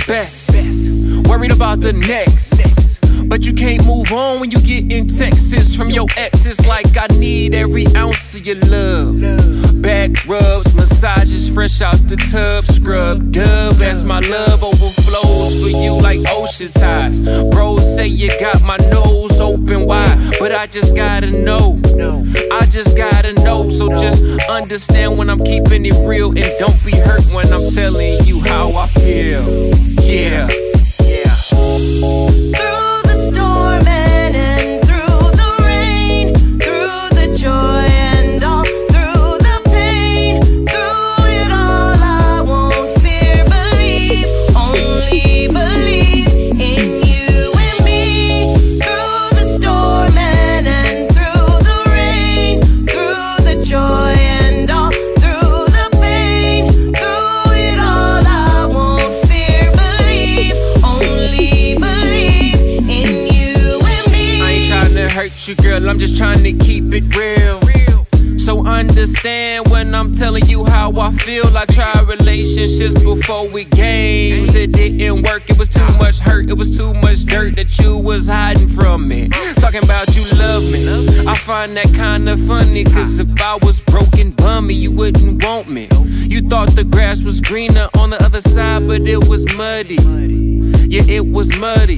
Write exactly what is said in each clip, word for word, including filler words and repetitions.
best, worried about the next. But you can't move on when you get in Texas from your exes. Like I need every ounce of your love. Back rubs, massages, fresh out the tub, scrub dub as my love overflows for you like ocean tides. Bros say you got my nose open wide, but I just gotta know, I just gotta know. So just understand when I'm keeping it real, and don't be hurt when I'm telling you how I feel. Yeah, yeah. Through the storm and, and through the rain, through the joy and all, through the pain, through it all I won't fear. Believe, only believe in you and me. Through the storm and, and through the rain, through the joy and all, through the pain, through it all I won't fear. Believe, only believe in you and me. I ain't tryna hurt you, girl, I'm just trying to keep it real. So understand when I'm telling you how I feel. I tried relationships before we games. It didn't work, it was too much hurt, it was too much dirt that you was hiding from me. Talking about you love me, I find that kinda funny. Cause if I was broken, bummy, you wouldn't want me. You thought the grass was greener on the other side, but it was muddy. Yeah, it was muddy.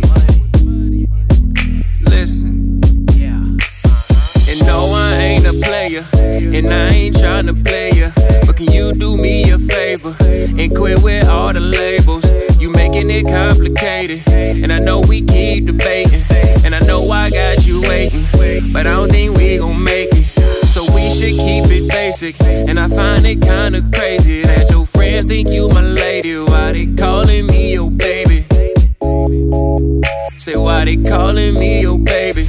Listen. And no, I ain't a player, and I ain't tryna play ya. But can you do me a favor and quit with all the labels? You making it complicated, and I know we keep debating, and I know I got you waiting, but I don't think we gon' make it. So we should keep it basic, and I find it kinda crazy that your friends think you my lady. Why they calling me your baby? Say, why they calling me your baby?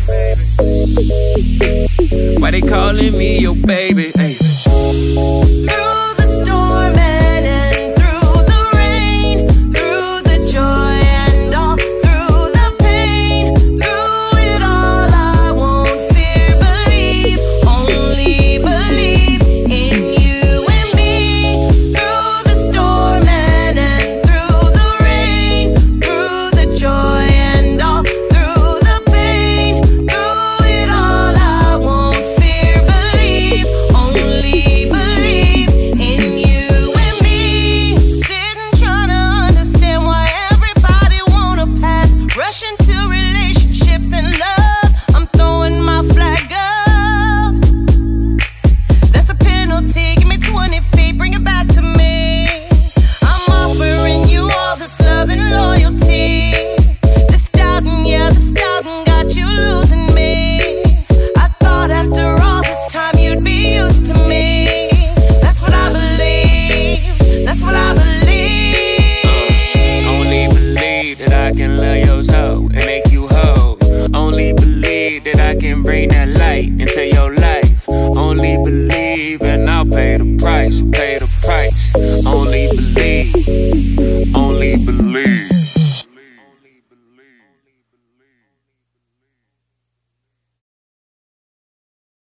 Why they calling me your baby? Ay. Through the storm and, and through the rain, through the joy and all, through the pain, through it all I won't fear. Believe, only believe in you and me. Through the storm and, and through the rain, through the joy and all, through the pain, through it all I won't fear. Believe, only believe in you and me. Sitting trying to understand why everybody wanna pass, rushing to relationships and love. I'm throwing my flag up. That's a penalty. Give me twenty feet, bring it back to me. I'm offering you all this love and loyalty. This doubting, yeah, this doubting got you losing me. I thought after all this time you'd be used to me. That's what I believe. That's what I believe. Only believe that I can love your soul and make you whole. Only believe that I can bring that light into your life. Only believe, and I'll pay the price. Pay